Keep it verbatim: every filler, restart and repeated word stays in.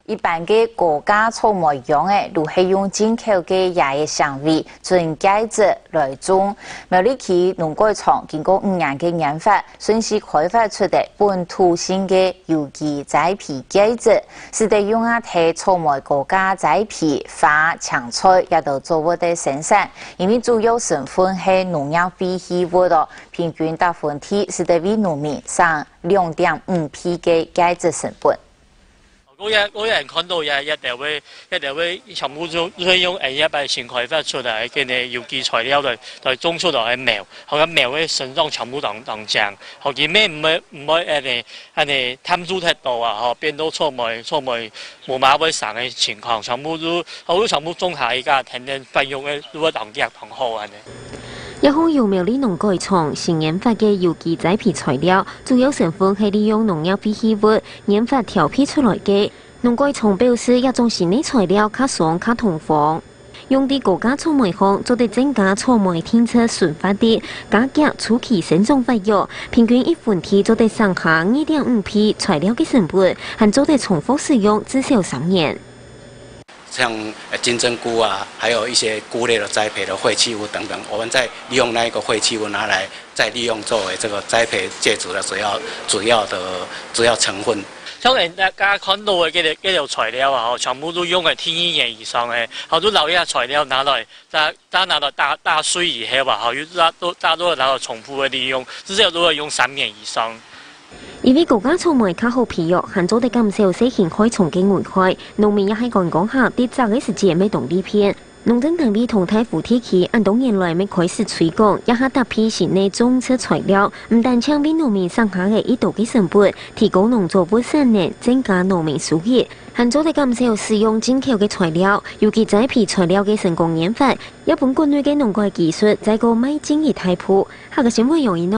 一般嘅高价草莓样嘅，都系用进口嘅椰嘅香味进介质来种。苗栗区农改场经过五年嘅研发，顺势开发出的本土性嘅有机栽培介质，使得用啊睇草莓高价栽培、花、青菜也都作物的生产，因为主要成分系农药废弃物咯，平均达分体使得为农民省两点五批嘅介质成本。 我也我也看到也一定会一定会全部都都用 A 一百新开发出来嘅呢有机材料来来种出来嘅苗，好个苗嘅生长全部当当正，好见咩唔会唔会誒呢誒呢貪租太多啊，嗬變到草莓草莓冇馬會生嘅情況，全部都好多全部種下依家天然費用嘅都會當啲當好啊呢。 一項由苗栗農改場新研發嘅有機栽培材料，主要成分係利用農藥廢棄物研發調配出來嘅。農改場表示，一種新嘅材料較爽、較通風，用啲高價草莓項做啲增加草莓天車順發啲，加減初期生長費用，平均一分體做啲省下二點五批材料嘅成本，還做啲重複使用至少三年。 像金針菇啊，還有一些菇類的栽培的廢棄物等等，我們再利用那個廢棄物拿來再利用作為這個栽培介質的主要主要的主要成分。 像人大家看到嘅嗰啲嗰條材料啊，全部都用係天然以上嘅，好多留一下材料拿來，再再拿來打打碎以後吧，好，大都大多拿來重複嘅利用，至少都係用三年以上。 因為高價草莓較好培育，限做得減少細型開蟲嘅危害，農民也係講講下啲雜嘅時節未動呢片。農政單位同台扶天氣按多年來未開始推廣，也係搭配新嘅種植材料，唔但將俾農民省下嘅一度嘅成本，提高農作物產能，增加農民收益。限做得減少使用進口嘅材料，尤其栽培材料嘅成功研發，日本國內嘅農改技術在個邁進嘅台步。下個新聞用意。